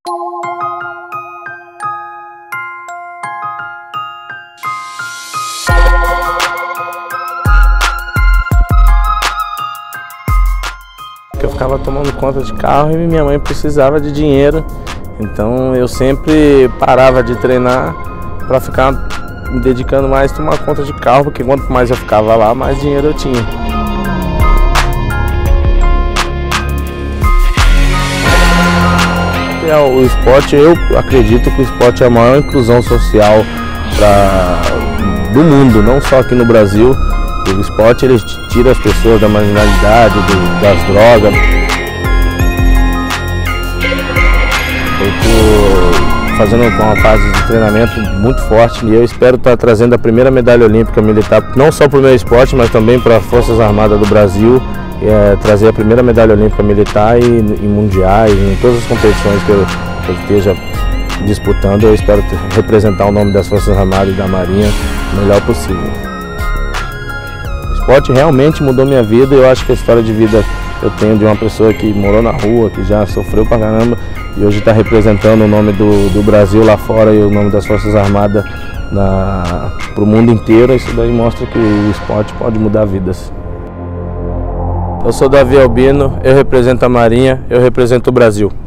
Eu ficava tomando conta de carro e minha mãe precisava de dinheiro, então eu sempre parava de treinar para ficar me dedicando mais a tomar conta de carro, porque quanto mais eu ficava lá, mais dinheiro eu tinha. O esporte, eu acredito que o esporte é a maior inclusão social do mundo, não só aqui no Brasil. O esporte ele tira as pessoas da marginalidade, das drogas. Eu estou fazendo uma fase de treinamento muito forte e eu espero estar trazendo a primeira medalha olímpica militar, não só para o meu esporte, mas também para as Forças Armadas do Brasil. Trazer a primeira medalha olímpica militar e mundiais, em todas as competições que eu esteja disputando. Eu espero representar o nome das Forças Armadas e da Marinha o melhor possível. O esporte realmente mudou minha vida e eu acho que a história de vida que eu tenho de uma pessoa que morou na rua, que já sofreu pra caramba e hoje está representando o nome do Brasil lá fora e o nome das Forças Armadas para o mundo inteiro, isso daí mostra que o esporte pode mudar vidas. Eu sou Davi Albino, eu represento a Marinha, eu represento o Brasil.